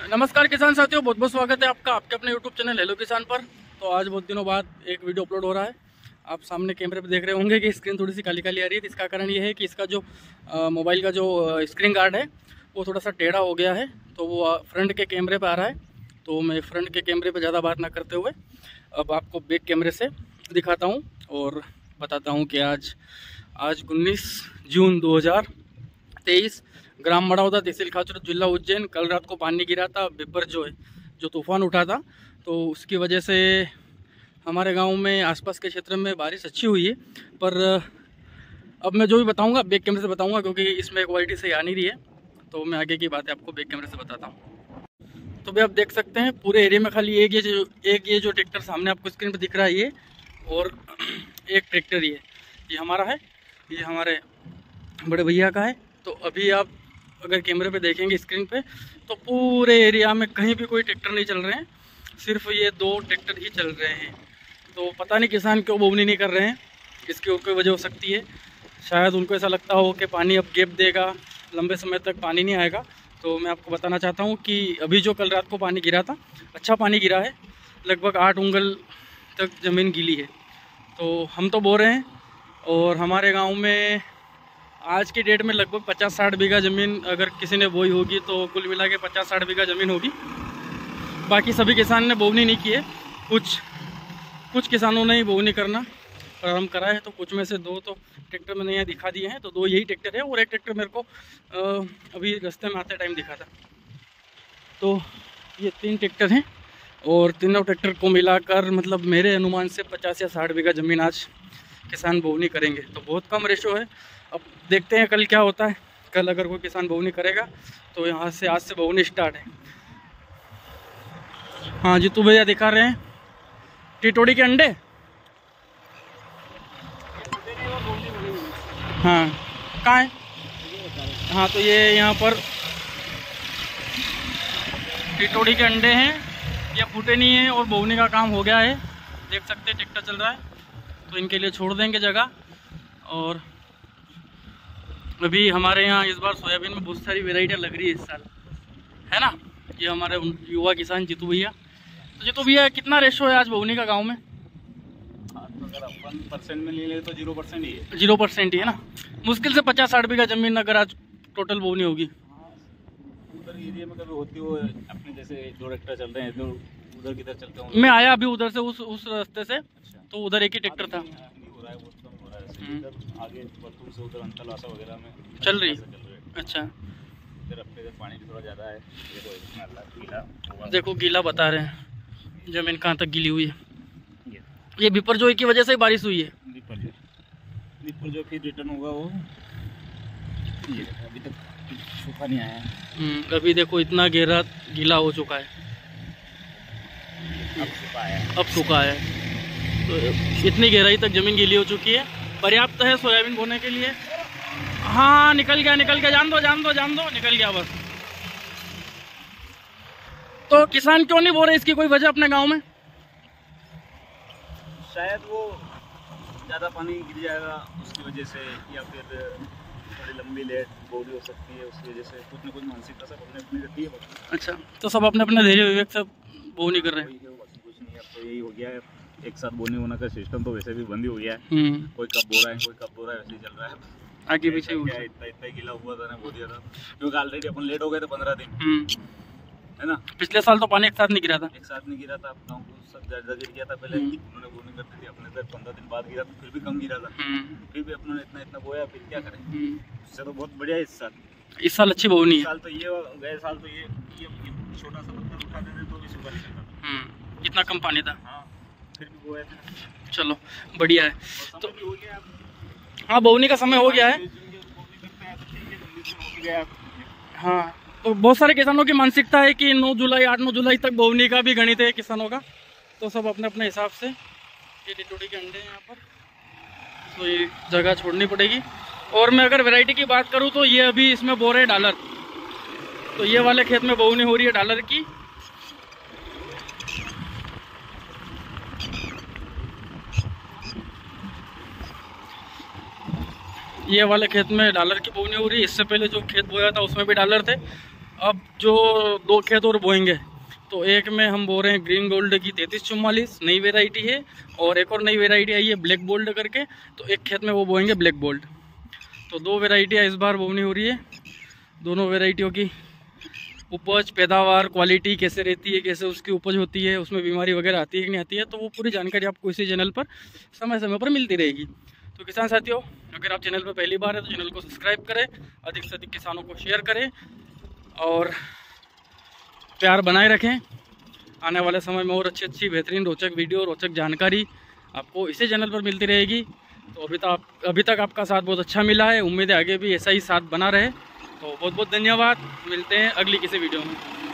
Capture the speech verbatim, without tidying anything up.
नमस्कार किसान साथियों, बहुत बहुत स्वागत है आपका आपके अपने यूट्यूब चैनल हेलो किसान पर। तो आज बहुत दिनों बाद एक वीडियो अपलोड हो रहा है। आप सामने कैमरे पे देख रहे होंगे कि स्क्रीन थोड़ी सी काली काली आ रही है। इसका कारण ये है कि इसका जो मोबाइल का जो स्क्रीन गार्ड है वो थोड़ा सा टेढ़ा हो गया है, तो वो फ्रंट के कैमरे पे आ रहा है। तो मैं फ्रंट के कैमरे पे ज़्यादा बात ना करते हुए अब आपको बैक कैमरे से दिखाता हूँ और बताता हूँ कि आज आज उन्नीस जून दो हज़ार तेईस ग्राम मड़ौदा तहसील खाचर जिला उज्जैन। कल रात को पानी गिरा था, बिब्बर जो है जो तूफान उठा था, तो उसकी वजह से हमारे गांव में आसपास के क्षेत्र में बारिश अच्छी हुई है। पर अब मैं जो भी बताऊंगा बैक कैमरे से बताऊंगा, क्योंकि इसमें क्वालिटी सही आ नहीं रही है। तो मैं आगे की बातें आपको बैक कैमरे से बताता हूँ। तो भाई आप देख सकते हैं पूरे एरिया में खाली एक ये जो एक ये जो ट्रैक्टर सामने आपको स्क्रीन पर दिख रहा है ये, और एक ट्रैक्टर ये ये हमारा है, ये हमारे बड़े भैया का है। तो अभी आप अगर कैमरे पे देखेंगे स्क्रीन पे तो पूरे एरिया में कहीं भी कोई ट्रैक्टर नहीं चल रहे हैं, सिर्फ ये दो ट्रैक्टर ही चल रहे हैं। तो पता नहीं किसान क्यों बोवनी नहीं कर रहे हैं, इसकी कोई वजह हो सकती है। शायद उनको ऐसा लगता हो कि पानी अब गैप देगा, लंबे समय तक पानी नहीं आएगा। तो मैं आपको बताना चाहता हूँ कि अभी जो कल रात को पानी गिरा था, अच्छा पानी गिरा है, लगभग आठ उंगल तक ज़मीन गीली है। तो हम तो बो रहे हैं, और हमारे गाँव में आज की डेट में लगभग पचास साठ बीघा ज़मीन अगर किसी ने बोई होगी तो कुल मिला के पचास साठ बीघा ज़मीन होगी। बाकी सभी किसान ने बोवनी नहीं की है, कुछ कुछ किसानों ने ही बोवनी करना प्रारंभ करा है। तो कुछ में से दो तो ट्रैक्टर मैंने यहाँ दिखा दिए हैं, तो दो यही ट्रैक्टर है और एक ट्रैक्टर मेरे को आ, अभी रास्ते में आते टाइम दिखा था। तो ये तीन ट्रैक्टर हैं और तीनों ट्रैक्टर को मिलाकर मतलब मेरे अनुमान से पचास या साठ बीघा ज़मीन आज किसान बोवनी करेंगे। तो बहुत कम रेशो है। अब देखते हैं कल क्या होता है। कल अगर कोई किसान बोवनी करेगा तो यहाँ से आज से बोवनी स्टार्ट है। हाँ जी, तू भैया दिखा रहे हैं टिटोड़ी के अंडे। हाँ कहाँ है? हाँ तो ये यहाँ पर टिटोड़ी के अंडे हैं, ये फूटे नहीं हैं और बोवनी का काम हो गया है। देख सकते हैं ट्रैक्टर चल रहा है, तो इनके लिए छोड़ देंगे जगह। और अभी हमारे यहाँ इस बार सोयाबीन में बहुत सारी वेराइटियाँ लग रही है इस साल, है ना। ये हमारे युवा किसान जीतू भैया। तो जीतू भैया कितना रेशो है आज बोवनी का गांव में? अगर अपन परसेंट में ले ले तो जीरो परसेंट ही है। जीरो परसेंट ही है ना। मुश्किल से पचास साठ बीघा जमीन अगर आज टोटल बोवनी होगी। उधर एरिया में कभी होती हो अपने जैसे दो ट्रैक्टर चल रहे हैं, तो उधर किधर चलते होंगे? मैं आया अभी उधर से, उस उस रास्ते से। अच्छा। तो उधर एक ही ट्रैक्टर था। आगे बरतून से उधर अंतलवासा वगैरह में चल रही। अच्छा, इधर अपने इधर पानी भी थोड़ा ज़्यादा है। देखो गीला, देखो गीला बता रहे हैं, जमीन कहाँ तक गीली हुई है। ये बिपरजोई की वजह से ही बारिश हुई है। बिपरजोई फिर रिटर्न होगा वो, ये अभी तक सूखा नहीं आया है। अभी देखो इतना गहरा गीला हो चुका है, अब सूखा है अब सूखा है। तो इतनी गहराई तक ज़मीन गीली हो चुकी है, पर्याप्त है सोयाबीन बोने के लिए। हाँ निकल गया निकल गया, जान दो जान दो जान दो निकल गया बस। तो किसान क्यों नहीं बो रहे, इसकी कोई वजह अपने गांव में? शायद वो ज़्यादा पानी गिर जाएगा उसकी वजह से, या फिर थोड़ी लंबी लेट बोली हो सकती है उसकी वजह से। कुछ न कुछ मानसिकता सब अपने अपनी रहती है। अच्छा, तो सब अपने अपने धैर्य विवेक सब बोनी कर रहे हैं। कुछ नहीं, अब तो यही हो गया है, एक साथ बोनी होना का सिस्टम तो वैसे भी बंद ही हो गया है। कोई कब बो रहा है कोई कब बो रहा है, वैसे ही चल रहा है। आगे पीछे इतना इतना गिला हुआ था ना, बो दिया था, क्योंकि ऑलरेडी अपन लेट हो गए थे पंद्रह दिन, है ना। पिछले साल तो पानी एक साथ नहीं गिरा था। एक साथ नहीं गिरा था, गाँव को सब ज्यादा गिर गया था पहले। उन्होंने बोनी करती थी अपने इधर, पंद्रह दिन बाद गिरा तो फिर भी कम गिरा था, फिर भी अपने इतना इतना बोया, फिर क्या करें। इससे तो बहुत बढ़िया है इस साल। इस साल अच्छी बोनी है। इस साल तो ये गए साल तो ये छोटा सा पत्थर उठा देते तो भी सूखा नहीं था, इतना कम पानी था। हाँ फिर भी बोया था। चलो बढ़िया है। तो हाँ बोवनी का समय हो गया है। हाँ तो बहुत सारे किसानों की मानसिकता है कि नौ जुलाई आठ नौ जुलाई तक बोवनी का भी गणित है किसानों का। तो सब अपने अपने हिसाब से, ये टिटोड़ी के अंडे हैं यहाँ पर, तो ये जगह छोड़नी पड़ेगी। और मैं अगर वैरायटी की बात करूँ तो ये अभी इसमें बो रहे डॉलर। तो ये वाले खेत में बोवनी हो रही है डॉलर की। ये वाले खेत में डॉलर की बोनी हो रही है। इससे पहले जो खेत बोया था उसमें भी डॉलर थे, अब जो दो खेत और बोएंगे, तो एक में हम बो रहे हैं ग्रीन गोल्ड की तैंतीस चौवालीस, नई वेराइटी है, और एक और नई वेराइटी आई है ब्लैक गोल्ड करके, तो एक खेत में वो बोएंगे ब्लैक गोल्ड। तो दो वेराइटियाँ इस बार बोनी हो रही है। दोनों वेराइटियों की उपज, पैदावार, क्वालिटी कैसे रहती है, कैसे उसकी उपज होती है, उसमें बीमारी वगैरह आती है कि नहीं आती है, तो वो पूरी जानकारी आपको इसी चैनल पर समय समय पर मिलती रहेगी। तो किसान साथियों, अगर आप चैनल पर पहली बार है तो चैनल को सब्सक्राइब करें, अधिक से अधिक किसानों को शेयर करें और प्यार बनाए रखें। आने वाले समय में और अच्छी अच्छी बेहतरीन रोचक वीडियो, रोचक जानकारी आपको इसी चैनल पर मिलती रहेगी। तो अभी तक अभी तक आपका साथ बहुत अच्छा मिला है, उम्मीद है आगे भी ऐसा ही साथ बना रहे। तो बहुत बहुत धन्यवाद, मिलते हैं अगली किसी वीडियो में।